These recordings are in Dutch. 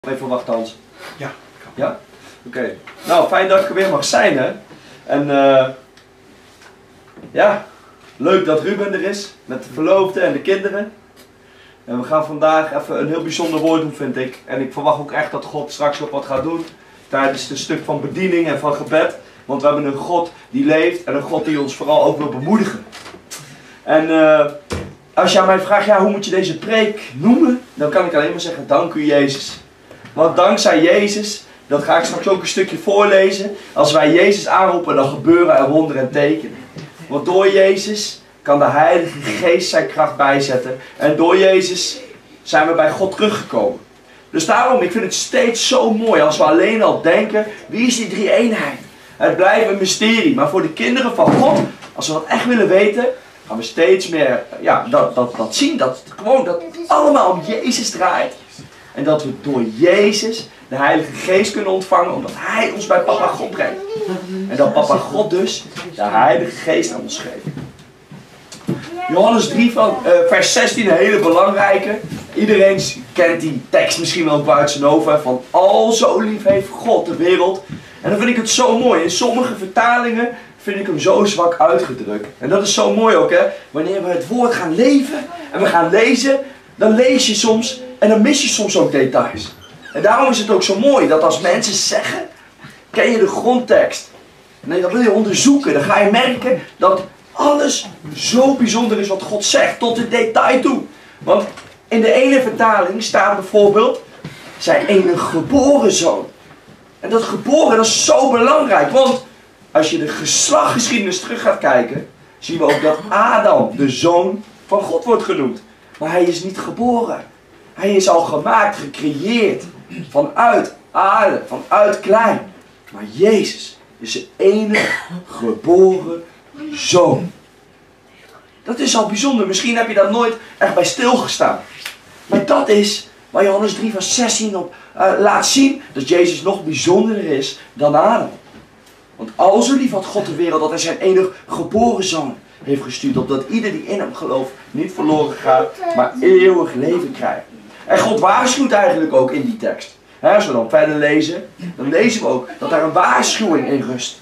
Even wachten, Hans. Ja. Ja? Oké. Nou, fijn dat ik er weer mag zijn, hè. En ja, leuk dat Ruben er is, met de verloofde en de kinderen. En we gaan vandaag even een heel bijzonder woord doen, vind ik. En ik verwacht ook echt dat God straks ook wat gaat doen tijdens het stuk van bediening en van gebed. Want we hebben een God die leeft en een God die ons vooral ook wil bemoedigen. En als je aan mij vraagt, ja, hoe moet je deze preek noemen? Dan kan ik alleen maar zeggen, dank u Jezus. Want dankzij Jezus, dat ga ik straks ook een stukje voorlezen. Als wij Jezus aanroepen, dan gebeuren er wonderen en tekenen. Want door Jezus kan de Heilige Geest zijn kracht bijzetten. En door Jezus zijn we bij God teruggekomen. Dus daarom, ik vind het steeds zo mooi als we alleen al denken, wie is die drie-eenheid? Het blijft een mysterie, maar voor de kinderen van God, als we dat echt willen weten, gaan we steeds meer dat zien, dat het allemaal om Jezus draait. En dat we door Jezus de Heilige Geest kunnen ontvangen, omdat Hij ons bij Papa God brengt. En dat Papa God dus de Heilige Geest aan ons geeft. Johannes 3 van vers 16, een hele belangrijke. Iedereen kent die tekst misschien wel buiten zijn hoofd. Van al zo lief heeft God de wereld. En dan vind ik het zo mooi. In sommige vertalingen vind ik hem zo zwak uitgedrukt. En dat is zo mooi ook, hè. Wanneer we het woord gaan leven en we gaan lezen, dan lees je soms en dan mis je soms ook details. En daarom is het ook zo mooi dat als mensen zeggen, ken je de grondtekst? Nee, dat wil je onderzoeken. Dan ga je merken dat alles zo bijzonder is wat God zegt, tot het detail toe. Want in de ene vertaling staat bijvoorbeeld, zijn enige geboren zoon. En dat geboren, dat is zo belangrijk. Want als je de geslachtgeschiedenis terug gaat kijken, zien we ook dat Adam de zoon van God wordt genoemd. Maar hij is niet geboren. Hij is al gemaakt, gecreëerd. Vanuit aarde, vanuit klei. Maar Jezus is de enige geboren zoon. Dat is al bijzonder. Misschien heb je daar nooit echt bij stilgestaan. Maar dat is waar Johannes 3 vers 16 op laat zien. Dat Jezus nog bijzonderer is dan Adam. Want al zo lief had God de wereld dat hij zijn enige geboren zoon heeft gestuurd. Opdat ieder die in hem gelooft niet verloren gaat, maar eeuwig leven krijgt. En God waarschuwt eigenlijk ook in die tekst. Als we dan verder lezen, dan lezen we ook dat daar een waarschuwing in rust.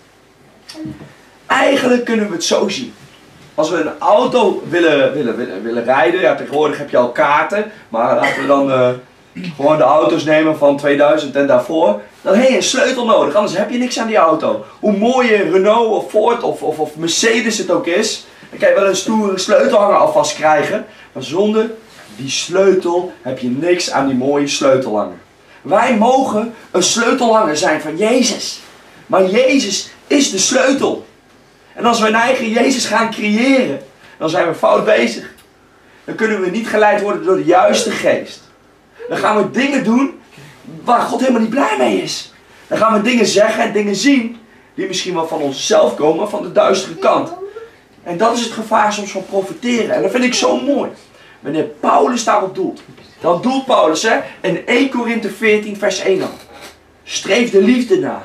Eigenlijk kunnen we het zo zien. Als we een auto willen rijden, ja, tegenwoordig heb je al kaarten, maar laten we dan gewoon de auto's nemen van 2000 en daarvoor. Dan heb je een sleutel nodig, anders heb je niks aan die auto. Hoe mooi een Renault of Ford of Mercedes het ook is, dan kan je wel een stoere sleutelhanger alvast krijgen, maar zonder die sleutel heb je niks aan die mooie sleutelhanger. Wij mogen een sleutelhanger zijn van Jezus. Maar Jezus is de sleutel. En als we een eigen Jezus gaan creëren, dan zijn we fout bezig. Dan kunnen we niet geleid worden door de juiste geest. Dan gaan we dingen doen waar God helemaal niet blij mee is. Dan gaan we dingen zeggen en dingen zien die misschien wel van onszelf komen, van de duistere kant. En dat is het gevaar soms van profiteren. En dat vind ik zo mooi. Wanneer Paulus daarop doelt, dan doelt Paulus in 1 Korinthe 14 vers 1 aan. Streef de liefde na.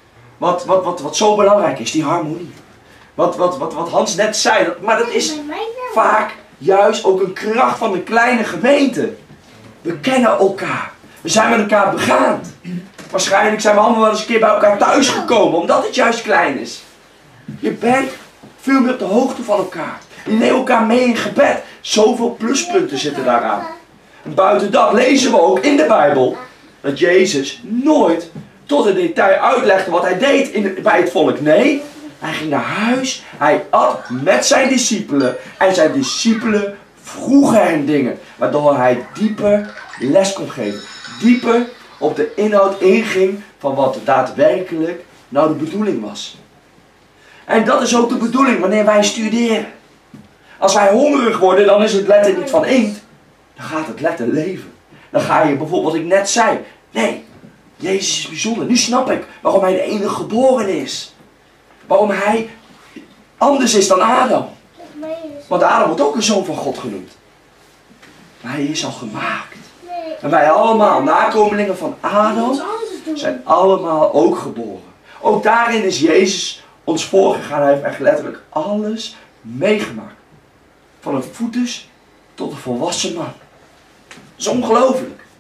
Wat zo belangrijk is, die harmonie. Wat Hans net zei, maar dat is vaak juist ook een kracht van de kleine gemeente. We kennen elkaar. We zijn met elkaar begaand. Waarschijnlijk zijn we allemaal wel eens een keer bij elkaar thuis gekomen, omdat het juist klein is. Je bent veel meer op de hoogte van elkaar. Je neemt elkaar mee in gebed. Zoveel pluspunten zitten daaraan. En buiten dat lezen we ook in de Bijbel dat Jezus nooit tot het detail uitlegde wat hij deed bij het volk. Nee, hij ging naar huis, hij at met zijn discipelen en zijn discipelen vroegen hem dingen, waardoor hij dieper les kon geven. Dieper op de inhoud inging van wat daadwerkelijk nou de bedoeling was. En dat is ook de bedoeling wanneer wij studeren. Als wij hongerig worden, dan is het letter niet van inkt. Dan gaat het letter leven. Dan ga je bijvoorbeeld wat ik net zei. Nee, Jezus is bijzonder. Nu snap ik waarom hij de enige geboren is. Waarom hij anders is dan Adam. Want Adam wordt ook een zoon van God genoemd. Maar hij is al gemaakt. En wij allemaal, nakomelingen van Adam, zijn allemaal ook geboren. Ook daarin is Jezus ons voorgegaan. Hij heeft echt letterlijk alles meegemaakt. Van een foetus tot een volwassen man. Dat is ongelooflijk.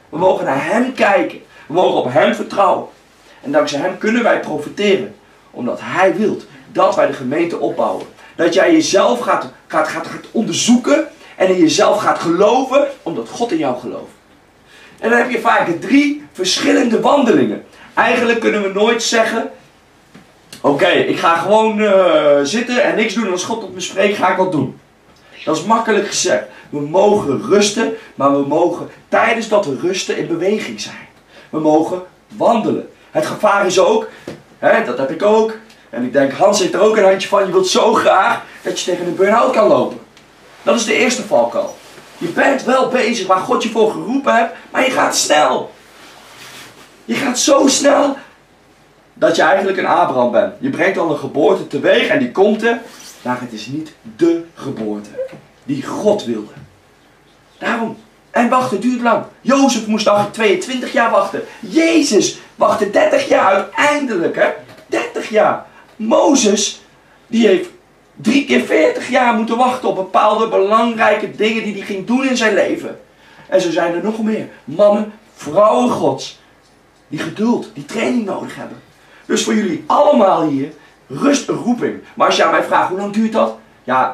We mogen naar hem kijken. We mogen op hem vertrouwen. En dankzij hem kunnen wij profiteren. Omdat hij wil dat wij de gemeente opbouwen. Dat jij jezelf gaat onderzoeken. En in jezelf gaat geloven. Omdat God in jou gelooft. En dan heb je vaak 3 verschillende wandelingen. Eigenlijk kunnen we nooit zeggen. Oké, ik ga gewoon zitten en niks doen. En als God tot me spreekt, ga ik wat doen. Dat is makkelijk gezegd. We mogen rusten. Maar we mogen tijdens dat we rusten in beweging zijn. We mogen wandelen. Het gevaar is ook. Dat heb ik ook. En ik denk, Hans heeft er ook een handje van. Je wilt zo graag dat je tegen een burn-out kan lopen. Dat is de eerste valkuil. Je bent wel bezig waar God je voor geroepen hebt. Maar je gaat snel. Je gaat zo snel. Dat je eigenlijk een Abraham bent. Je brengt al een geboorte teweeg. En die komt er. Maar het is niet de geboorte. Die God wilde. Daarom. En wachten duurt lang. Jozef moest 22 jaar wachten. Jezus wachtte 30 jaar uiteindelijk. Hè? 30 jaar. Mozes. Die heeft 3 keer 40 jaar moeten wachten op bepaalde belangrijke dingen die hij ging doen in zijn leven. En zo zijn er nog meer. Mannen, vrouwen gods. Die geduld, die training nodig hebben. Dus voor jullie allemaal hier, rust een roeping. Maar als je aan mij vraagt, hoe lang duurt dat? Ja,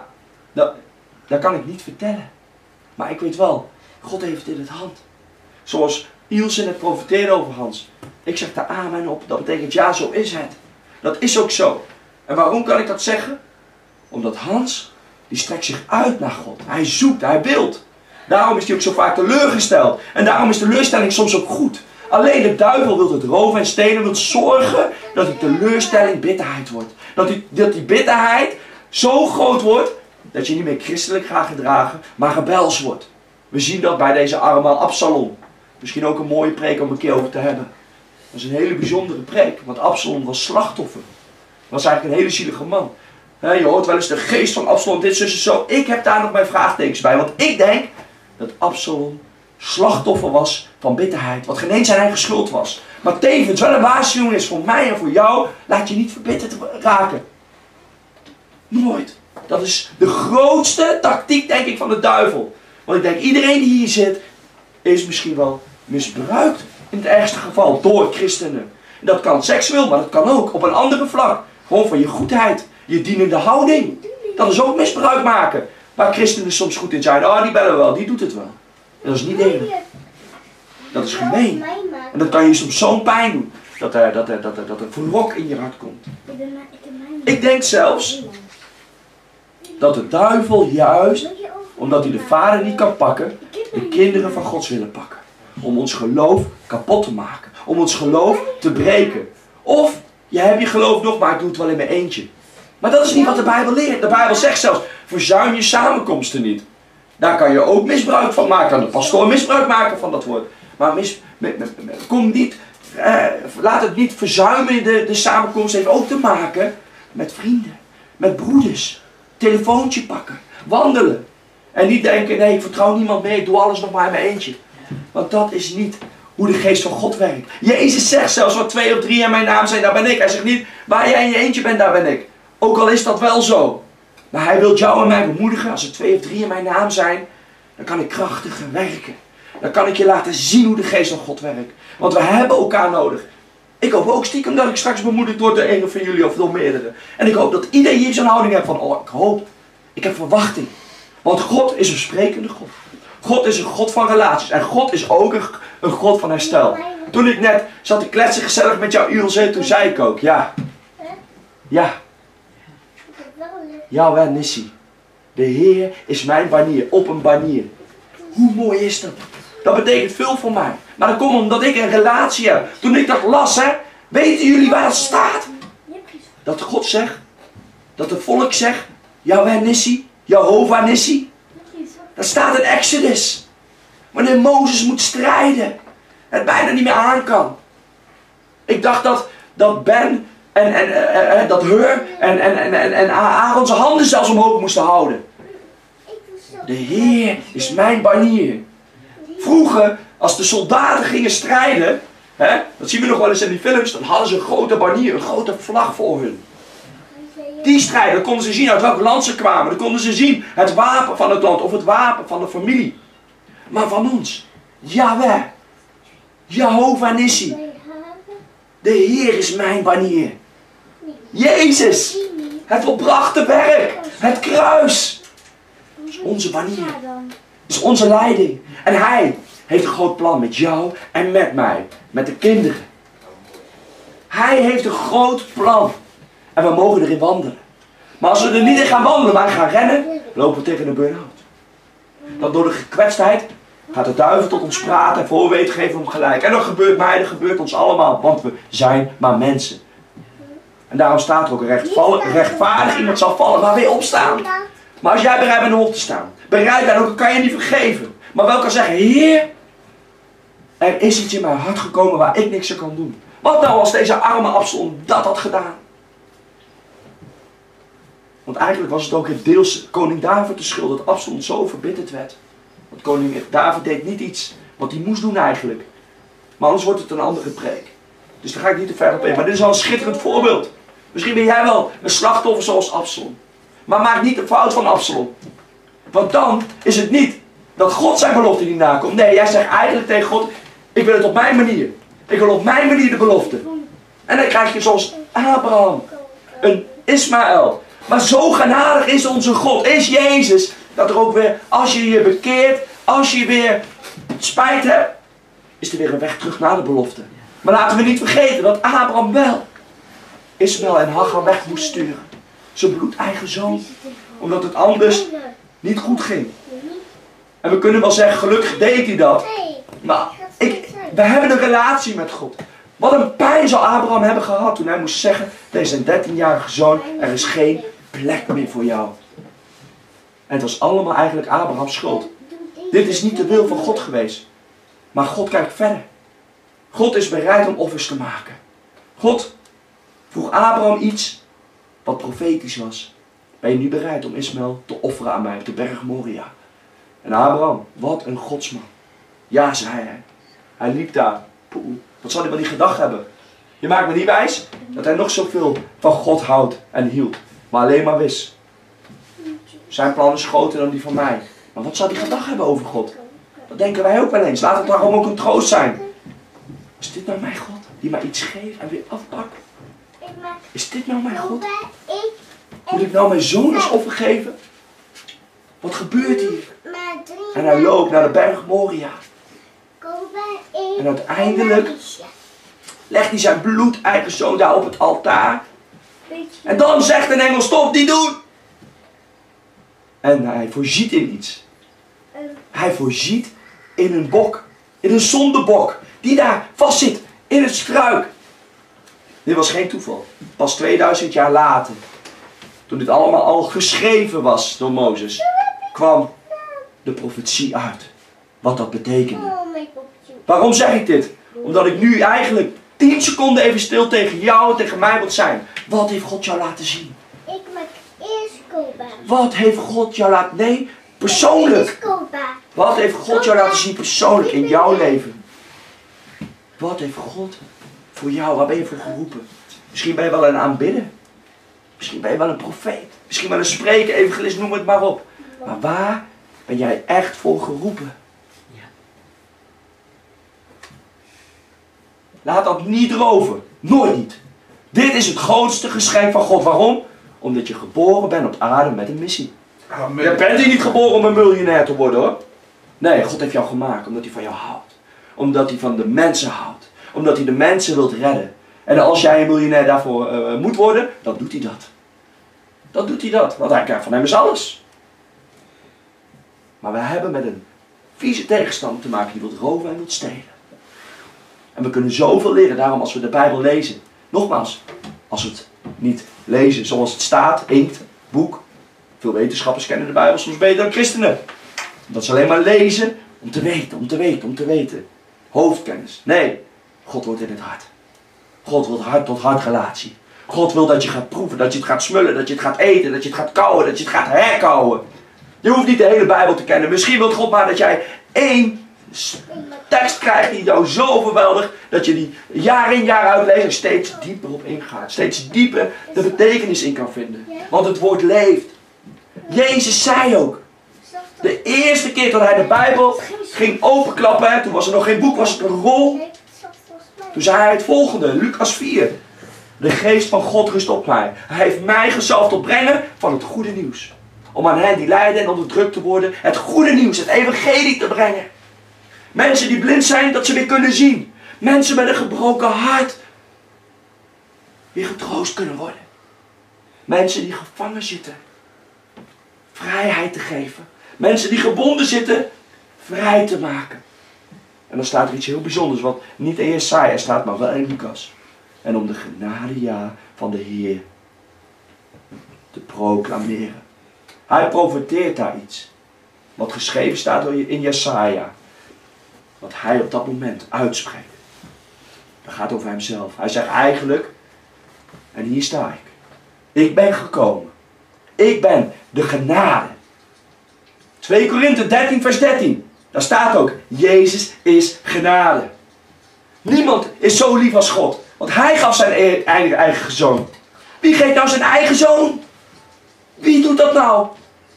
dat kan ik niet vertellen. Maar ik weet wel, God heeft het in het hand. Zoals Ilse net profeteerde over Hans. Ik zeg daar amen op. Dat betekent ja, zo is het. Dat is ook zo. En waarom kan ik dat zeggen? Omdat Hans, die strekt zich uit naar God. Hij zoekt, hij wilt. Daarom is hij ook zo vaak teleurgesteld. En daarom is teleurstelling soms ook goed. Alleen de duivel wil het roven en stelen, wil zorgen dat die teleurstelling bitterheid wordt. Dat die bitterheid zo groot wordt, dat je niet meer christelijk gaat gedragen, maar rebels wordt. We zien dat bij deze arme Absalom. Misschien ook een mooie preek om een keer over te hebben. Dat is een hele bijzondere preek, want Absalom was slachtoffer. Was eigenlijk een hele zielige man. Je hoort wel eens de geest van Absalom, dit, zus en zo. Ik heb daar nog mijn vraagtekens bij, want ik denk dat Absalom slachtoffer was van bitterheid, wat geen eens zijn eigen schuld was. Maar tevens wel een waarschuwing is voor mij en voor jou, laat je niet verbitterd raken. Nooit. Dat is de grootste tactiek, denk ik, van de duivel. Want ik denk, iedereen die hier zit, is misschien wel misbruikt, in het ergste geval, door christenen. Dat kan seksueel, maar dat kan ook op een andere vlak. Gewoon van je goedheid, je dienende houding. Dat is ook misbruik maken. Waar christenen soms goed in zijn. Die bellen wel, die doet het wel. En dat is niet eerlijk. Dat is gemeen. En dat kan je soms zo'n pijn doen. Dat er verrok in je hart komt. Ik denk zelfs dat de duivel juist, omdat hij de vader niet kan pakken, de kinderen van Gods willen pakken. Om ons geloof kapot te maken. Om ons geloof te breken. Of, je hebt je geloof nog, maar ik doe het wel in mijn eentje. Maar dat is niet wat de Bijbel leert. De Bijbel zegt zelfs, verzuim je samenkomsten niet. Daar kan je ook misbruik van maken. Kan de pastoor misbruik maken van dat woord. Maar kom niet, laat het niet verzuimen. De samenkomst heeft ook te maken met vrienden. Met broeders. Telefoontje pakken. Wandelen. En niet denken, nee, ik vertrouw niemand meer. Ik doe alles nog maar in mijn eentje. Want dat is niet hoe de geest van God werkt. Jezus zegt zelfs, waar 2 of 3 in mijn naam zijn, daar ben ik. Hij zegt niet, waar jij in je eentje bent, daar ben ik. Ook al is dat wel zo. Maar hij wil jou en mij bemoedigen. Als er 2 of 3 in mijn naam zijn, dan kan ik krachtiger werken. Dan kan ik je laten zien hoe de geest van God werkt. Want we hebben elkaar nodig. Ik hoop ook stiekem dat ik straks bemoedigd word door een van jullie of door meerdere. En ik hoop dat iedereen hier zo'n houding heeft van, ik heb verwachting. Want God is een sprekende God. God is een God van relaties. En God is ook een God van herstel. Toen ik net zat te kletsen gezellig met jou Ilse, toen zei ik ook, ja. Jawel, Nissi. De Heer is mijn banier, op een banier. Hoe mooi is dat? Dat betekent veel voor mij. Maar dat komt omdat ik een relatie heb. Toen ik dat las, weten jullie waar het staat? Dat God zegt, dat het volk zegt, Jawel, Nissi, Jehovah Nissi. Dat staat in Exodus. Wanneer Mozes moet strijden. Het bijna niet meer aan kan. Ik dacht dat Ben en dat Hur en Aaron zijn handen zelfs omhoog moesten houden. De Heer is mijn banier. Vroeger, als de soldaten gingen strijden, dat zien we nog wel eens in die films, dan hadden ze een grote banier, een grote vlag voor hun. Die strijden, dan konden ze zien uit welk land ze kwamen. Dan konden ze zien het wapen van het land of het wapen van de familie. Maar van ons, Jawel, Jehovah Nissi. De Heer is mijn banier. Jezus. Het volbrachte werk. Het kruis. Is onze banier. Is onze leiding. En Hij heeft een groot plan met jou en met mij. Met de kinderen. Hij heeft een groot plan. En we mogen erin wandelen. Maar als we er niet in gaan wandelen, maar gaan rennen, lopen we tegen een burn-out. Dat door de gekwetstheid gaat de duivel tot ons praten en voor we weten geven we hem gelijk. En dat gebeurt mij, dat gebeurt ons allemaal, want we zijn maar mensen. En daarom staat er ook rechtvaardig iemand zal vallen, maar weer opstaan. Maar als jij bereid bent om op te staan, bereid bent, ook kan je niet vergeven. Maar wel kan zeggen, Heer, er is iets in mijn hart gekomen waar ik niks aan kan doen. Wat nou als deze arme Absalom dat had gedaan? Want eigenlijk was het ook deels koning David de schuld dat Absalom zo verbitterd werd. Want koning David deed niet iets wat hij moest doen eigenlijk. Maar anders wordt het een andere preek. Dus daar ga ik niet te ver op in. Maar dit is al een schitterend voorbeeld. Misschien ben jij wel een slachtoffer zoals Absalom. Maar maak niet de fout van Absalom. Want dan is het niet dat God zijn belofte niet nakomt. Nee, jij zegt eigenlijk tegen God, ik wil het op mijn manier. Ik wil op mijn manier de belofte. En dan krijg je zoals Abraham, een Ismaël. Maar zo genadig is onze God, is Jezus, dat er ook weer, als je je bekeert, als je weer spijt hebt, is er weer een weg terug naar de belofte. Maar laten we niet vergeten dat Abraham wel Ismaël en Hagar weg moest sturen. Zijn bloedeigen zoon. Omdat het anders niet goed ging. En we kunnen wel zeggen, gelukkig deed hij dat. Maar we hebben een relatie met God. Wat een pijn zou Abraham hebben gehad toen hij moest zeggen tegen zijn 13-jarige zoon, er is geen plek meer voor jou. En het was allemaal eigenlijk Abrahams schuld. Dit is niet de wil van God geweest. Maar God kijkt verder. God is bereid om offers te maken. God vroeg Abraham iets wat profetisch was. Ben je nu bereid om Ismaël te offeren aan mij op de berg Moria? En Abraham, wat een godsman. Ja, zei hij. Hij liep daar. Poeh, wat zal hij wel niet gedacht hebben? Je maakt me niet wijs dat hij nog zoveel van God houdt en hield. Maar alleen maar wist. Zijn plan is groter dan die van mij. Maar wat zou hij gedacht hebben over God? Dat denken wij ook wel eens. Laat het daarom ook een troost zijn. Is dit nou mijn God? Die mij iets geeft en weer afpakt? Is dit nou mijn God? Moet ik nou mijn zoon als offer geven? Wat gebeurt hier? En hij loopt naar de berg Moria. En uiteindelijk legt hij zijn bloedeigen zoon daar op het altaar. En dan zegt een engel, stop, niet doen! En hij voorziet in iets. Hij voorziet in een bok. In een zondebok. Die daar vast zit. In het struik. Dit was geen toeval. Pas 2000 jaar later. Toen dit allemaal al geschreven was door Mozes. Kwam de profetie uit. Wat dat betekende. Waarom zeg ik dit? Omdat ik nu eigenlijk 10 seconden even stil tegen jou en tegen mij wil zijn. Wat heeft God jou laten zien? Ik maak eerst Koba. Wat heeft God jou laten... Nee, persoonlijk. Wat heeft God jou laten zien persoonlijk in jouw leven? Wat heeft God voor jou? Waar ben je voor geroepen? Misschien ben je wel een aanbidder. Misschien ben je wel een profeet. Misschien wel een spreker, evangelist, noem het maar op. Maar waar ben jij echt voor geroepen? Laat dat niet roven. Nooit niet. Dit is het grootste geschenk van God. Waarom? Omdat je geboren bent op aarde met een missie. Amen. Je bent hier niet geboren om een miljonair te worden, hoor. Nee, God heeft jou gemaakt omdat hij van jou houdt. Omdat hij van de mensen houdt. Omdat hij de mensen wilt redden. En als jij een miljonair daarvoor moet worden, dan doet hij dat. Dan doet hij dat. Want hij krijgt van hem is alles. Maar we hebben met een vieze tegenstander te maken die wil roven en wil stelen. En we kunnen zoveel leren, daarom als we de Bijbel lezen. Nogmaals, als we het niet lezen zoals het staat, inkt, boek. Veel wetenschappers kennen de Bijbel soms beter dan christenen. Dat ze alleen maar lezen om te weten, om te weten, om te weten. Hoofdkennis. Nee, God wordt in het hart. God wil hart tot hart relatie. God wil dat je gaat proeven, dat je het gaat smullen, dat je het gaat eten, dat je het gaat kauwen, dat je het gaat herkauwen. Je hoeft niet de hele Bijbel te kennen. Misschien wil God maar dat jij 1 tekst krijgt die jou zo overweldigt dat je die jaar in jaar uit leest en steeds dieper op ingaat. Steeds dieper de betekenis in kan vinden. Want het woord leeft. Jezus zei ook. De eerste keer dat hij de Bijbel ging openklappen, toen was er nog geen boek, was het een rol. Toen zei hij het volgende, Lucas 4. De geest van God rust op mij. Hij heeft mij gezalfd tot brengen van het goede nieuws. Om aan hen die lijden en onderdrukt te worden, het goede nieuws, het evangelie te brengen. Mensen die blind zijn, dat ze weer kunnen zien. Mensen met een gebroken hart, weer getroost kunnen worden. Mensen die gevangen zitten, vrijheid te geven. Mensen die gebonden zitten, vrij te maken. En dan staat er iets heel bijzonders, wat niet in Jesaja staat, maar wel in Lucas. En om de genade ja van de Heer te proclameren. Hij profeteert daar iets. Wat geschreven staat in Jesaja. Wat hij op dat moment uitspreekt. Dat gaat over hemzelf. Hij zegt eigenlijk, en hier sta ik. Ik ben gekomen. Ik ben de genade. 2 Korinthe 13 vers 13. Daar staat ook, Jezus is genade. Niemand is zo lief als God. Want hij gaf zijn eigen zoon. Wie geeft nou zijn eigen zoon? Wie doet dat nou?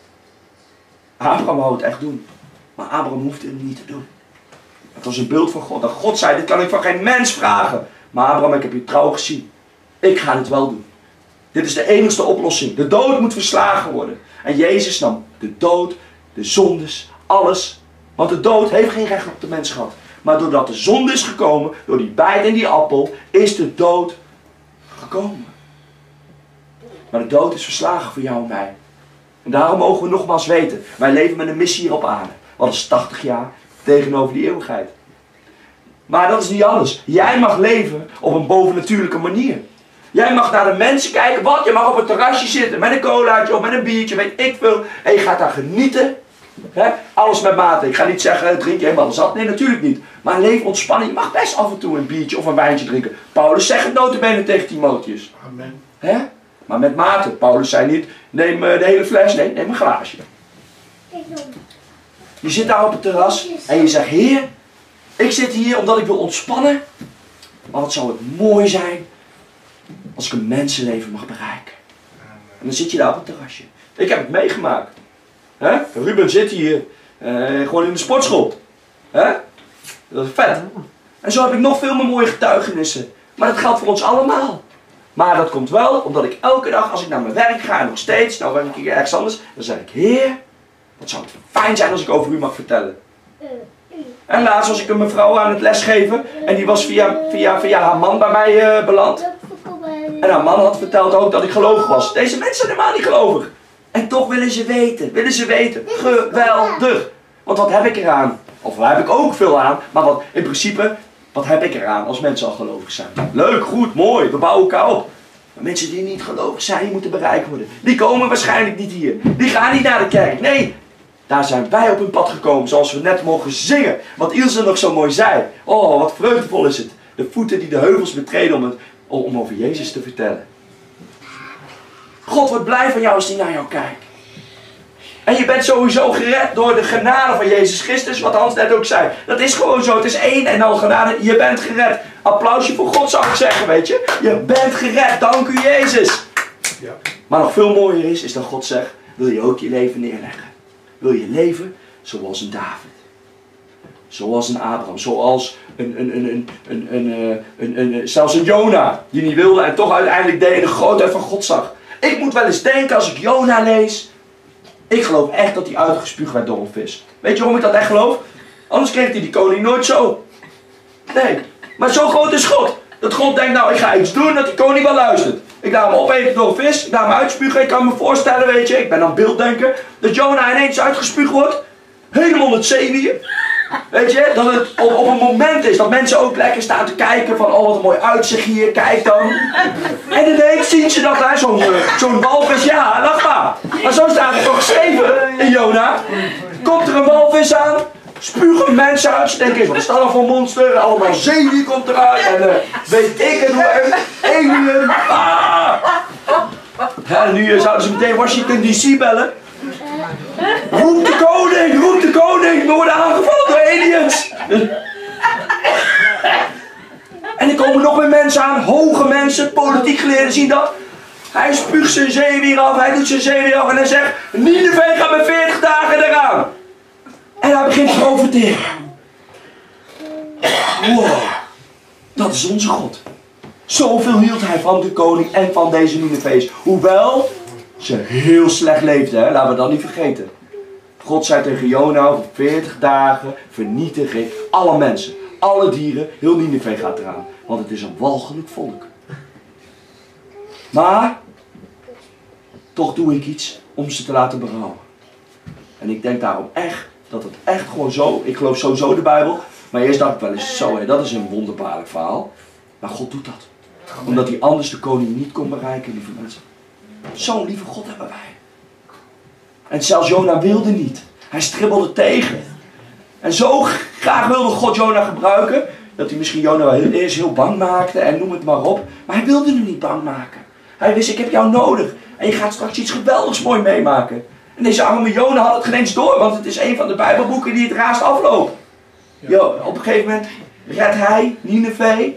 Abraham wou het echt doen. Maar Abraham hoefde het niet te doen. Het was een beeld van God. En God zei, dit kan ik van geen mens vragen. Maar Abraham, ik heb je trouw gezien. Ik ga het wel doen. Dit is de enigste oplossing. De dood moet verslagen worden. En Jezus nam de dood, de zondes, alles. Want de dood heeft geen recht op de mens gehad. Maar doordat de zonde is gekomen, door die bijt en die appel, is de dood gekomen. Maar de dood is verslagen voor jou en mij. En daarom mogen we nogmaals weten, wij leven met een missie hier op aarde. Wat is 80 jaar tegenover die eeuwigheid. Maar dat is niet alles. Jij mag leven op een bovennatuurlijke manier. Jij mag naar de mensen kijken, wat? Je mag op een terrasje zitten met een colaatje of met een biertje, weet ik veel. En je gaat daar genieten. He? Alles met mate. Ik ga niet zeggen, drink je helemaal zat. Nee, natuurlijk niet. Maar leef ontspannen. Je mag best af en toe een biertje of een wijntje drinken. Paulus zegt het nota bene tegen Timotheus. Amen. He? Maar met mate. Paulus zei niet, neem de hele fles. Nee, neem een glaasje. Je zit daar op het terras en je zegt, Heer, ik zit hier omdat ik wil ontspannen. Maar wat zou het mooi zijn als ik een mensenleven mag bereiken. En dan zit je daar op het terrasje. Ik heb het meegemaakt. He? Ruben zit hier gewoon in de sportschool. He? Dat is vet. En zo heb ik nog veel meer mooie getuigenissen. Maar dat geldt voor ons allemaal. Maar dat komt wel omdat ik elke dag als ik naar mijn werk ga en nog steeds, nou werk ik ergens anders, dan zeg ik, Heer, wat zou het fijn zijn als ik over u mag vertellen. En laatst was ik een mevrouw aan het lesgeven en die was via haar man bij mij beland. En haar man had verteld ook dat ik gelovig was. Deze mensen zijn helemaal niet gelovig. En toch willen ze weten. Geweldig. Want wat heb ik eraan? Of daar heb ik ook veel aan. Maar in principe, wat heb ik eraan als mensen al gelovig zijn? Leuk, goed, mooi. We bouwen elkaar op. Maar mensen die niet gelovig zijn, die moeten bereikt worden. Die komen waarschijnlijk niet hier. Die gaan niet naar de kerk. Nee, daar zijn wij op hun pad gekomen. Zoals we net mogen zingen. Wat Ilse nog zo mooi zei. Oh, wat vreugdevol is het. De voeten die de heuvels betreden om over Jezus te vertellen. God wordt blij van jou als hij naar jou kijkt. En je bent sowieso gered door de genade van Jezus Christus, wat Hans net ook zei. Dat is gewoon zo, het is één en al genade, je bent gered. Applausje voor God zou ik zeggen, weet je. Je bent gered, dank u Jezus. Ja. Maar nog veel mooier is dat God zegt, wil je ook je leven neerleggen. Wil je leven zoals een David. Zoals een Abraham, zoals zelfs een Jona, die niet wilde en toch uiteindelijk deed en de grootheid van God zag. Ik moet wel eens denken als ik Jona lees. Ik geloof echt dat hij uitgespuugd werd door een vis. Weet je waarom ik dat echt geloof? Anders kreeg hij die koning nooit zo. Nee, maar zo groot is God. Dat God denkt, nou ik ga iets doen dat die koning wel luistert. Ik laat hem opeten door een vis, ik laat hem uitspugen. Ik kan me voorstellen, weet je, ik ben aan beelddenker. Dat Jona ineens uitgespuugd wordt. Helemaal het zeewier. Weet je, dat het op een moment is dat mensen ook lekker staan te kijken van, oh wat een mooi uitzicht hier, kijk dan. En ineens zien ze dat daar zo'n walvis, ja, lach maar. Maar zo staat het toch geschreven in Jona. Komt er een walvis aan, spugen mensen uit, ze denken, wat is dat dan voor monster? Allemaal zeewier komt eruit en weet ik het hoe, alien. Ah. En nu zouden ze meteen Washington DC bellen. Roep de koning, we worden aangevallen door aliens. En er komen nog meer mensen aan, hoge mensen, politiek geleerden zien dat. Hij spuugt zijn zeewier af, hij doet zijn zeewier af en hij zegt, Nineve gaat met 40 dagen eraan. En hij begint te profiteren. Wow, dat Dat is onze God. Zoveel hield hij van de koning en van deze Ninevees. Hoewel ze heel slecht leefden, hè? Laten we dat niet vergeten. God zei tegen Jona, over 40 dagen vernietig ik alle mensen, alle dieren, heel Nineve gaat eraan. Want het is een walgelijk volk. Maar, toch doe ik iets om ze te laten berouwen. En ik denk daarom echt, dat het echt gewoon zo, ik geloof sowieso de Bijbel. Maar eerst dacht ik wel eens, zo hé, dat is een wonderbaarlijk verhaal. Maar God doet dat. Omdat hij anders de koning niet kon bereiken, lieve mensen. Zo'n lieve God hebben wij. En zelfs Jona wilde niet. Hij stribbelde tegen. En zo graag wilde God Jona gebruiken, dat hij misschien Jona wel eerst heel bang maakte en noem het maar op. Maar hij wilde hem niet bang maken. Hij wist, ik heb jou nodig. En je gaat straks iets geweldigs mooi meemaken. En deze arme Jona had het geen eens door, want het is een van de Bijbelboeken die het raast afloopt. Ja, op een gegeven moment redt hij Nineve.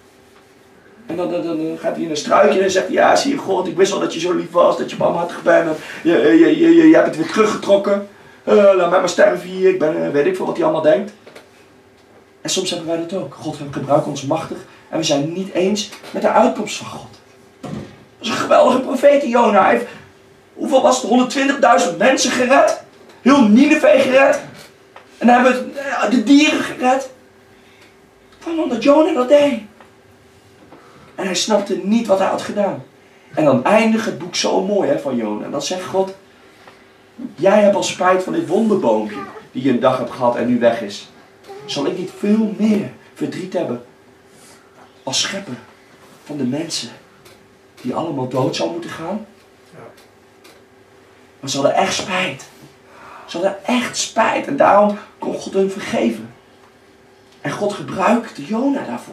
En dan gaat hij in een struikje en zegt hij, ja, zie je God, ik wist al dat je zo lief was, dat je barmhartig bent. En je hebt het weer teruggetrokken. Laat mij maar sterven hier, ik ben, weet ik veel wat hij allemaal denkt. En soms hebben wij dat ook. God gebruikt ons machtig en we zijn niet eens met de uitkomst van God. Dat is een geweldige profeet, Jona. Hij heeft, hoeveel was het? 120.000 mensen gered. Heel Nineve gered. En dan hebben we de dieren gered. Van omdat Jona dat deed. En hij snapte niet wat hij had gedaan. En dan eindigt het boek zo mooi, hè, van Jona. En dan zegt God, jij hebt al spijt van dit wonderboompje die je een dag hebt gehad en nu weg is. Zal ik niet veel meer verdriet hebben als schepper van de mensen die allemaal dood zal moeten gaan? Maar ze hadden echt spijt. Ze hadden echt spijt en daarom kon God hun vergeven. En God gebruikte Jona daarvoor.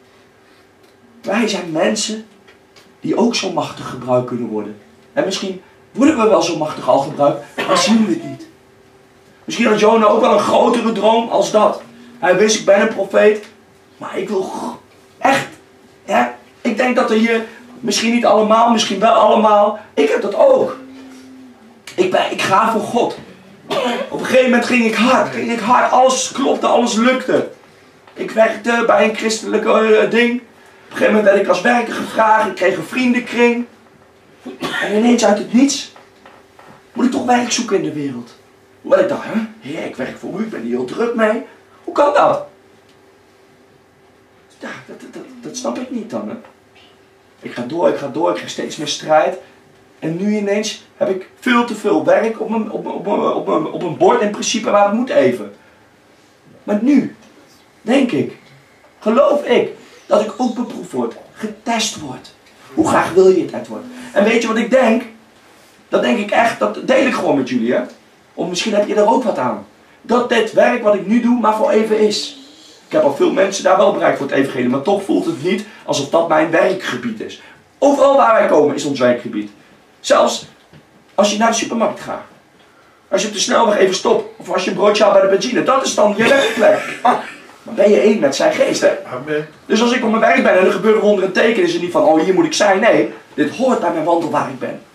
Wij zijn mensen die ook zo machtig gebruikt kunnen worden. En misschien worden we wel zo machtig al gebruikt, maar zien we het niet. Misschien had Jona ook wel een grotere droom als dat. Hij wist, ik ben een profeet, maar ik wil echt, ja, ik denk dat er hier, misschien niet allemaal, misschien wel allemaal, ik heb dat ook. Ik ga voor God. Op een gegeven moment ging ik hard, alles klopte, alles lukte. Ik werkte bij een christelijke ding. Op een gegeven moment werd ik als werker gevraagd, ik kreeg een vriendenkring. En ineens uit het niets moet ik toch werk zoeken in de wereld. Hoewel ik dacht, hè, ik werk voor u, ik ben hier heel druk mee. Hoe kan dat? Ja, dat snap ik niet dan. Hè? Ik ga door, ik krijg steeds meer strijd. En nu ineens heb ik veel te veel werk op een bord in principe waar het moet even. Maar nu, denk ik, geloof ik, dat ik ook beproefd word, getest word. Hoe graag wil je het, Edward? En weet je wat ik denk? Dat denk ik echt, dat deel ik gewoon met jullie, hè? Of misschien heb je er ook wat aan. Dat dit werk wat ik nu doe maar voor even is. Ik heb al veel mensen daar wel bereikt voor het evangelie, maar toch voelt het niet alsof dat mijn werkgebied is. Overal waar wij komen is ons werkgebied. Zelfs als je naar de supermarkt gaat. Als je op de snelweg even stopt, of als je een broodje haalt bij de benzine, dat is dan je werkplek. Maar ben je één met zijn geest, hè? Amen. Dus als ik op mijn werk ben en er gebeurt onder een teken, is het niet van, oh hier moet ik zijn. Nee, dit hoort bij mijn wandel waar ik ben.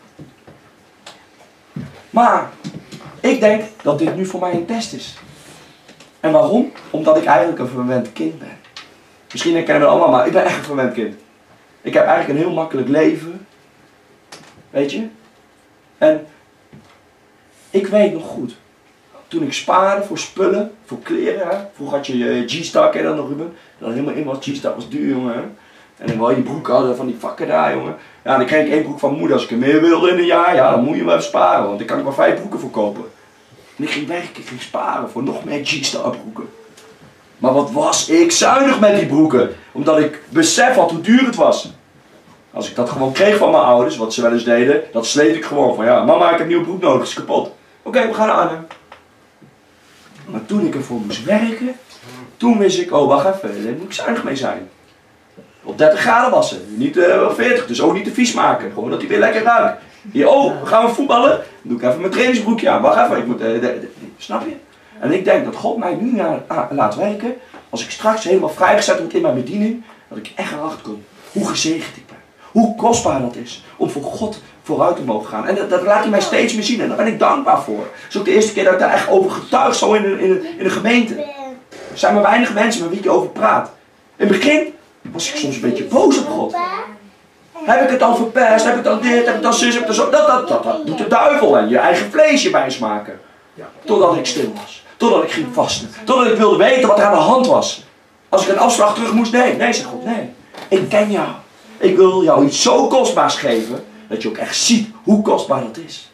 Maar ik denk dat dit nu voor mij een test is. En waarom? Omdat ik eigenlijk een verwend kind ben. Misschien herkennen we het allemaal, maar ik ben echt een verwend kind. Ik heb eigenlijk een heel makkelijk leven. Weet je? En ik weet nog goed. Toen ik spaarde voor spullen, voor kleren. Hè? Vroeger had je G-Star, ken je dat nog, Ruben? Dat helemaal in was. G-Star was duur, jongen. Hè? En dan wil je die broek hadden van die vakken daar, jongen. Ja, dan kreeg ik 1 broek van moeder. Als ik er meer wilde in een jaar, ja, dan moet je wel even sparen. Want dan kan ik maar 5 broeken voor kopen. En ik ging werken, ik ging sparen voor nog meer G-Star broeken. Maar wat was ik zuinig met die broeken. Omdat ik besef had hoe duur het was. Als ik dat gewoon kreeg van mijn ouders, wat ze wel eens deden, dat sleet ik gewoon van, ja, mama, ik heb een nieuwe broek nodig, is kapot. Oké, we gaan naar Arnhem. Maar toen ik ervoor moest werken, toen wist ik, oh wacht even, daar moet ik zuinig mee zijn. Op 30 graden wassen, niet op 40, dus ook niet te vies maken, gewoon dat hij weer lekker ruikt. Hier, oh, gaan we voetballen? Dan doe ik even mijn trainingsbroekje aan, wacht even, ik moet, snap je? En ik denk dat God mij nu laat werken, als ik straks helemaal vrijgezet word in mijn bediening, dat ik echt erachter kom hoe gezegend ik ben. Hoe kostbaar dat is om voor God vooruit te mogen gaan. En dat laat hij mij steeds meer zien en daar ben ik dankbaar voor. Het is ook de eerste keer dat ik daar echt over getuig zo in de gemeente. Er zijn maar weinig mensen met wie ik over praat. In het begin was ik soms een beetje boos op God. Heb ik het dan verpest? Heb ik dan dit? Heb ik dan zus? Heb ik dan zo? Dat doet de duivel en je eigen vlees je wijs maken. Totdat ik stil was. Totdat ik ging vasten. Totdat ik wilde weten wat er aan de hand was. Als ik een afslag terug moest, nee, zegt God, nee. Ik ken jou. Ik wil jou iets zo kostbaars geven, dat je ook echt ziet hoe kostbaar dat is.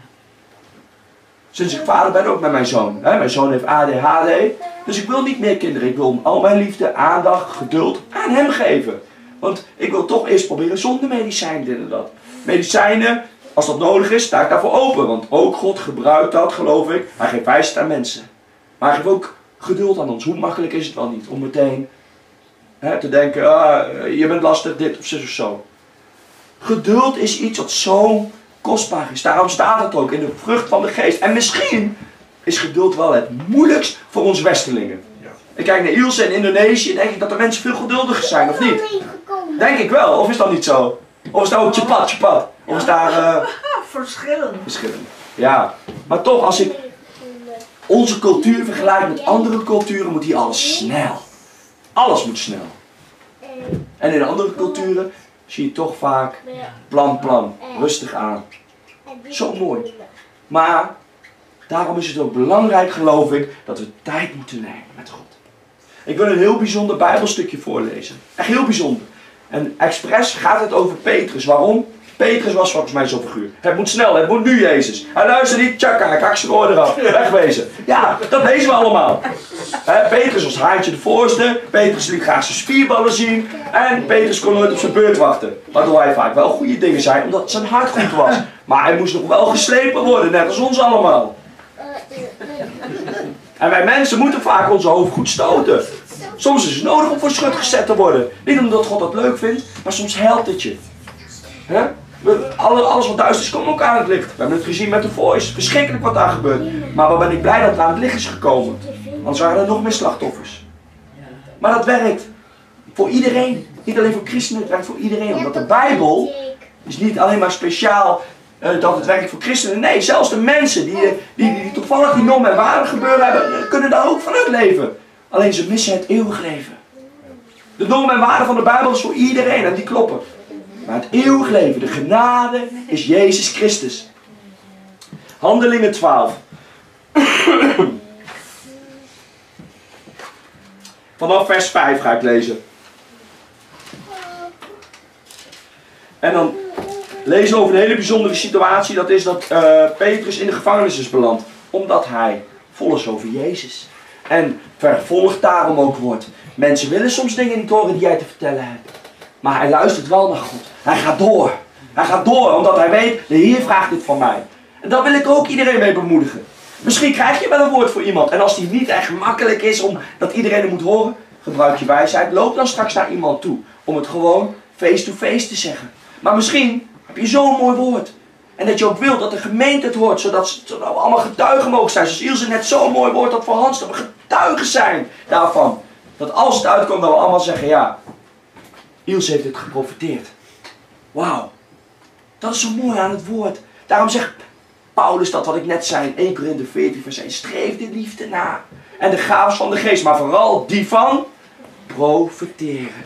Sinds ik vader ben, ook met mijn zoon. Mijn zoon heeft ADHD, dus ik wil niet meer kinderen. Ik wil al mijn liefde, aandacht, geduld aan hem geven. Want ik wil toch eerst proberen zonder medicijnen, dit en dat. Medicijnen, als dat nodig is, sta ik daarvoor open. Want ook God gebruikt dat, geloof ik. Hij geeft wijsheid aan mensen. Maar hij geeft ook geduld aan ons. Hoe makkelijk is het wel niet om meteen te denken, je bent lastig, dit of zus of zo. Geduld is iets wat zo kostbaar is. Daarom staat het ook in de vrucht van de geest. En misschien is geduld wel het moeilijkst voor ons Westelingen. Ik kijk naar Ilse in Indonesië en denk ik dat de mensen veel geduldiger zijn, of niet? Denk ik wel, of is dat niet zo? Of is dat ook tjepat? Of is daar... Verschillend. Ja, maar toch, als ik onze cultuur vergelijk met andere culturen, moet hier alles snel. Alles moet snel. En in andere culturen zie je toch vaak plan, rustig aan. Zo mooi. Maar daarom is het ook belangrijk, geloof ik, dat we tijd moeten nemen met God. Ik wil een heel bijzonder Bijbelstukje voorlezen. Echt heel bijzonder. En expres gaat het over Petrus. Waarom? Petrus was volgens mij zo'n figuur. Het moet snel, het moet nu Jezus. Hij luistert niet, tjaka, hij kakt zijn oor eraf. Wegwezen. Ja, dat lezen we allemaal. Petrus was haantje de voorste. Petrus liet graag zijn spierballen zien. En Petrus kon nooit op zijn beurt wachten. Waardoor hij vaak wel goede dingen zei, omdat zijn hart goed was. Maar hij moest nog wel geslepen worden, net als ons allemaal. En wij mensen moeten vaak onze hoofd goed stoten. Soms is het nodig om voor schut gezet te worden. Niet omdat God dat leuk vindt, maar soms helpt het je. Alles wat duister is, komt ook aan het licht. We hebben het gezien met de Voice. Verschrikkelijk wat daar gebeurt. Maar wat ben ik blij dat het aan het licht is gekomen. Anders waren er nog meer slachtoffers. Maar dat werkt voor iedereen. Niet alleen voor christenen, het werkt voor iedereen. Omdat de Bijbel is niet alleen maar speciaal dat het werkt voor christenen. Nee, zelfs de mensen die toevallig die normen en waarden gebeuren hebben, kunnen daar ook vanuit leven. Alleen ze missen het eeuwig leven. De normen en waarden van de Bijbel is voor iedereen en die kloppen. Maar het eeuwig leven, de genade, is Jezus Christus. Handelingen 12. Vanaf vers 5 ga ik lezen. En dan lezen we over een hele bijzondere situatie. Dat is dat Petrus in de gevangenis is beland. Omdat hij vol is over Jezus. En vervolgd daarom ook wordt. Mensen willen soms dingen niet horen die jij te vertellen hebt. Maar hij luistert wel naar God. Hij gaat door. Hij gaat door omdat hij weet, de Heer vraagt dit van mij. En daar wil ik ook iedereen mee bemoedigen. Misschien krijg je wel een woord voor iemand. En als die niet echt makkelijk is omdat iedereen het moet horen, gebruik je wijsheid. Loop dan straks naar iemand toe. Om het gewoon face-to-face te zeggen. Maar misschien heb je zo'n mooi woord. En dat je ook wilt dat de gemeente het hoort. Zodat we allemaal getuigen mogen zijn. Zoals Ilse net zo'n mooi woord had voor Hans. Dat we getuigen zijn daarvan. Dat als het uitkomt dat we allemaal zeggen, ja, Ilse heeft het geprofiteerd. Wauw. Dat is zo mooi aan het woord. Daarom zegt Paulus dat wat ik net zei in 1 Korinthe 14 vers 1. Streef de liefde na. En de gaven van de geest. Maar vooral die van profiteren.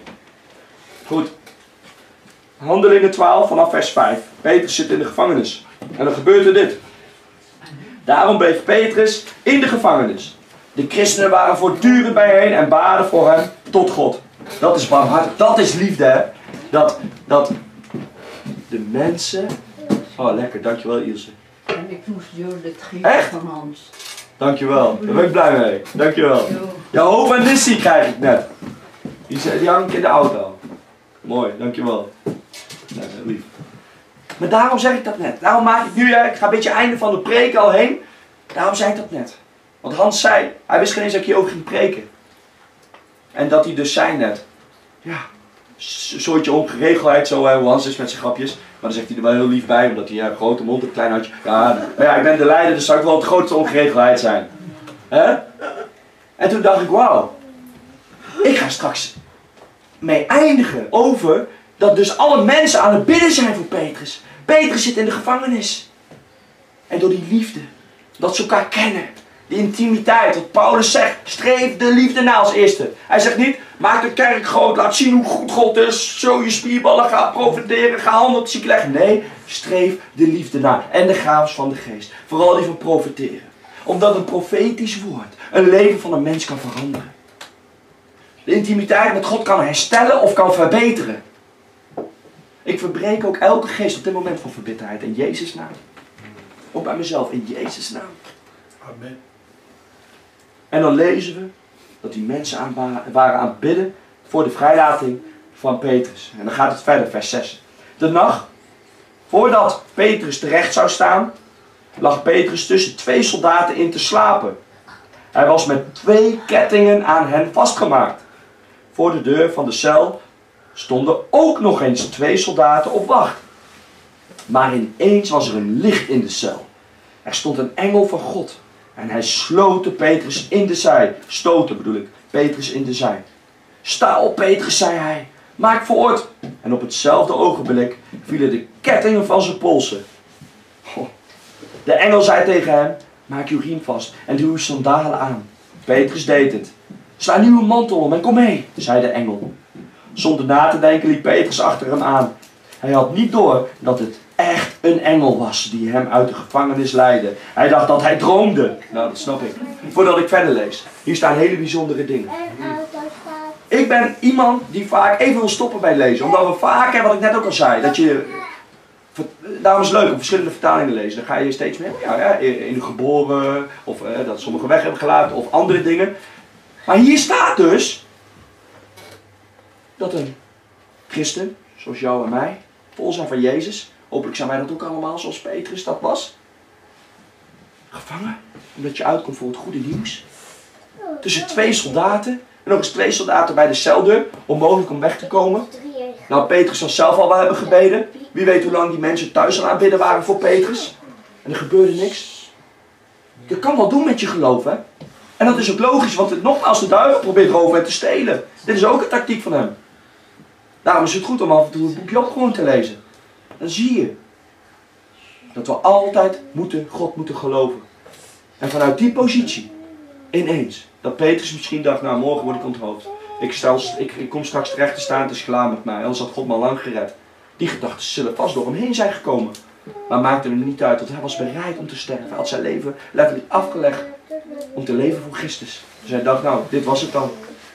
Goed. Handelingen 12 vanaf vers 5. Petrus zit in de gevangenis. En dan gebeurt er dit. Daarom bleef Petrus in de gevangenis. De christenen waren voortdurend bijeen en baden voor hem tot God. Dat is barmhartig. Dat is liefde, hè. Dat de mensen... Oh, lekker. Dankjewel, Ilse. En ik moest door het geven echt? van Hans. Dankjewel. Daar ben ik blij mee. Dankjewel. Jouw hoofd en Nissie krijg ik net. Die hang ik in de auto. Mooi, dankjewel. Ja, lief. Maar daarom zeg ik dat net. Daarom maak ik nu, ik ga een beetje einde van de preek al heen. Daarom zei ik dat net. Want Hans zei, hij wist geen eens dat ik hierover ging preken. En dat hij dus zei net. Ja, een soortje ongeregeldheid zo, hoe Hans is met zijn grapjes. Maar dan zegt hij er wel heel lief bij, omdat hij een grote mond heeft, een klein hartje. Ja, maar ja, ik ben de leider, dus zou ik wel het grootste ongeregeldheid zijn. Hè? En toen dacht ik, wauw. Ik ga straks mee eindigen over dat dus alle mensen aan het bidden zijn voor Petrus. Petrus zit in de gevangenis. En door die liefde, dat ze elkaar kennen, die intimiteit, wat Paulus zegt, streef de liefde na als eerste. Hij zegt niet, Maak de kerk groot, laat zien hoe goed God is. Show je spierballen, ga profiteren, ga handen op de ziek leggen. Nee, streef de liefde na. En de gaves van de geest. Vooral die van profiteren. Omdat een profetisch woord een leven van een mens kan veranderen. De intimiteit met God kan herstellen of kan verbeteren. Ik verbreek ook elke geest op dit moment van verbitterheid in Jezus' naam. Ook bij mezelf in Jezus' naam. Amen. En dan lezen we dat die mensen waren aan het bidden voor de vrijlating van Petrus. En dan gaat het verder, vers 6. De nacht, voordat Petrus terecht zou staan, lag Petrus tussen 2 soldaten in te slapen. Hij was met 2 kettingen aan hen vastgemaakt. Voor de deur van de cel stonden ook nog eens 2 soldaten op wacht. Maar ineens was er een licht in de cel. Er stond een engel van God. En hij sloot Petrus in de zij. Stoten bedoel ik. Petrus in de zij. Sta op, Petrus, zei hij. Maak voort. En op hetzelfde ogenblik vielen de kettingen van zijn polsen. De engel zei tegen hem. Maak uw riem vast en doe uw sandalen aan. Petrus deed het. Sla nu uw mantel om en kom mee, zei de engel. Zonder na te denken liep Petrus achter hem aan. Hij had niet door dat het echt een engel was die hem uit de gevangenis leidde. Hij dacht dat hij droomde. Nou, dat snap ik. Voordat ik verder lees. Hier staan hele bijzondere dingen. Ik ben iemand die vaak even wil stoppen bij lezen. Omdat we vaak, wat ik net ook al zei, dat je... Daarom is het leuk om verschillende vertalingen te lezen. Dan ga je steeds meer in geboren, of dat sommigen weg hebben gelaten, of andere dingen. Maar hier staat dus dat een christen, zoals jou en mij, vol zijn van Jezus. Hopelijk zijn wij dat ook allemaal, zoals Petrus dat was. Gevangen, omdat je uitkomt voor het goede nieuws. Tussen 2 soldaten, en nog eens 2 soldaten bij de celdeur, onmogelijk om weg te komen. Nou, Petrus zal zelf al wel hebben gebeden. Wie weet hoe lang die mensen thuis aan het bidden waren voor Petrus. En er gebeurde niks. Dat kan wel doen met je geloof, hè. En dat is ook logisch, want nogmaals, de duivel probeert roven en te stelen. Dit is ook een tactiek van hem. Daarom is het goed om af en toe het boekje op gewoon te lezen. Dan zie je dat we altijd God moeten geloven. En vanuit die positie, ineens, dat Petrus misschien dacht, nou morgen word ik onthoofd. Ik kom straks terecht te staan, het is klaar met mij. Anders had God me al lang gered. Die gedachten zullen vast door hem heen zijn gekomen. Maar maakte hem niet uit, want hij was bereid om te sterven. Hij had zijn leven letterlijk afgelegd om te leven voor Christus. Dus hij dacht, nou, dit was het dan.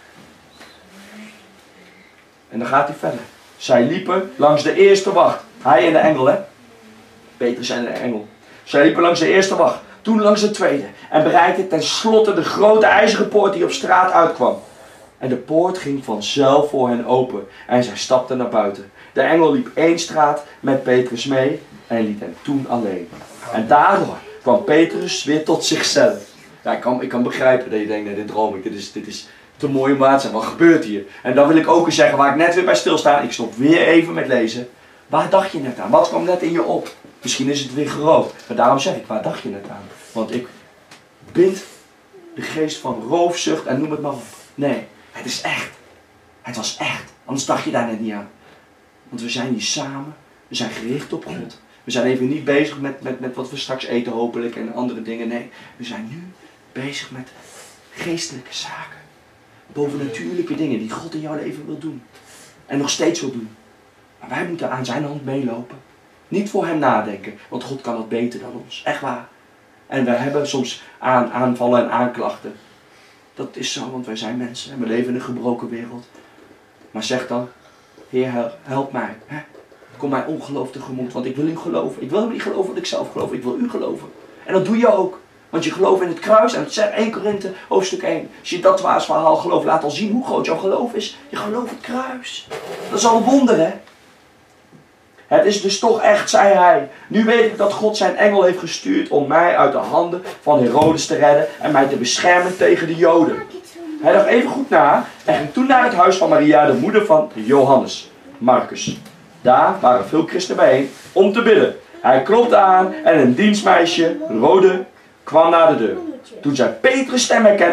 En dan gaat hij verder. Zij liepen langs de eerste wacht. Hij en de engel, hè. Petrus en de engel. Zij liepen langs de eerste wacht. Toen langs de tweede. En bereikten tenslotte de grote ijzeren poort die op straat uitkwam. En de poort ging vanzelf voor hen open. En zij stapten naar buiten. De engel liep 1 straat met Petrus mee. En liet hem toen alleen. En daardoor kwam Petrus weer tot zichzelf. Ja, ik kan begrijpen dat je denkt, nee, dit droom ik. Dit is te mooi om waar te zijn. Wat gebeurt hier? En dan wil ik ook eens zeggen, waar ik net weer bij stilsta. Ik stop weer even met lezen. Waar dacht je net aan? Wat kwam net in je op? Misschien is het weer gerookt. Maar daarom zeg ik, waar dacht je net aan? Want ik bind de geest van roofzucht en noem het maar op. Nee, het is echt. Het was echt. Anders dacht je daar net niet aan. Want we zijn hier samen. We zijn gericht op God. We zijn even niet bezig met wat we straks eten hopelijk en andere dingen. Nee, we zijn nu bezig met geestelijke zaken. Bovennatuurlijke dingen die God in jouw leven wil doen. En nog steeds wil doen. Maar wij moeten aan zijn hand meelopen. Niet voor hem nadenken. Want God kan het beter dan ons. Echt waar. En wij hebben soms aanvallen en aanklachten. Dat is zo, want wij zijn mensen. En we leven in een gebroken wereld. Maar zeg dan, Heer, help mij. Hè? Kom mij ongeloof tegemoet, want ik wil u geloven. Ik wil niet geloven wat ik zelf geloof. Ik wil u geloven. En dat doe je ook. Want je gelooft in het kruis. En het zegt 1 Korinthe hoofdstuk 1. Als je dat dwaasverhaal gelooft, laat al zien hoe groot jouw geloof is. Je gelooft het kruis. Dat is al een wonder, hè. Het is dus toch echt, zei hij. Nu weet ik dat God zijn engel heeft gestuurd om mij uit de handen van Herodes te redden. En mij te beschermen tegen de Joden. Hij dacht even goed na en ging toen naar het huis van Maria, de moeder van Johannes, Marcus. Daar waren veel christenen bijeen om te bidden. Hij klopte aan en een dienstmeisje, Rode, kwam naar de deur. Toen zij Petrus' stem herkende,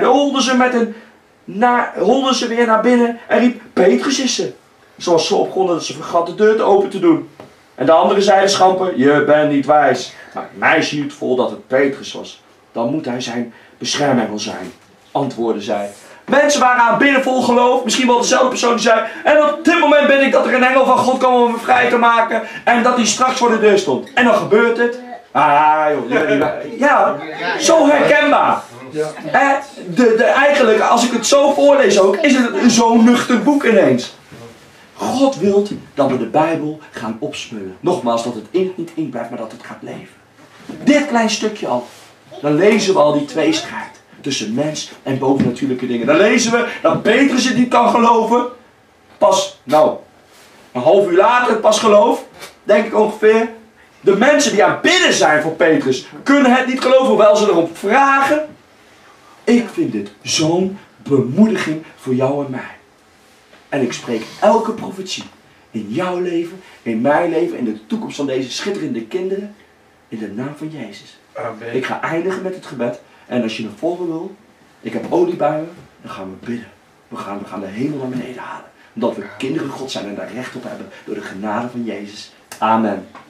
holde ze weer naar binnen en riep, Petrus is ze. Ze was zo opgewonden dat ze vergat de deur open te doen. En de andere zeiden schamper, je bent niet wijs. Maar het meisje hield vol dat het Petrus was. Dan moet hij zijn beschermengel zijn, antwoordde zij. Mensen waren aan het bidden vol geloof. Misschien wel dezelfde persoon die zei. En op dit moment ben ik dat er een engel van God kwam om me vrij te maken. En dat hij straks voor de deur stond. En dan gebeurt het. Ah joh. Ja, zo herkenbaar. Eigenlijk, als ik het zo voorlees ook, is het zo'n nuchter boek ineens. God wil dat we de Bijbel gaan opspullen. Nogmaals, dat het niet in blijft, maar dat het gaat leven. Dit klein stukje al. Dan lezen we al die tweestrijd tussen mens en bovennatuurlijke dingen. Dan lezen we dat Petrus het niet kan geloven. Pas, een half uur later pas geloof. Denk ik ongeveer. De mensen die aan het bidden zijn voor Petrus kunnen het niet geloven, hoewel ze erop vragen. Ik vind dit zo'n bemoediging voor jou en mij. En ik spreek elke profetie in jouw leven, in mijn leven, in de toekomst van deze schitterende kinderen, in de naam van Jezus. Amen. Ik ga eindigen met het gebed. En als je naar voren wil, ik heb olie bij me, dan gaan we bidden. We gaan de hemel naar beneden halen. Omdat we kinderen God zijn en daar recht op hebben door de genade van Jezus. Amen.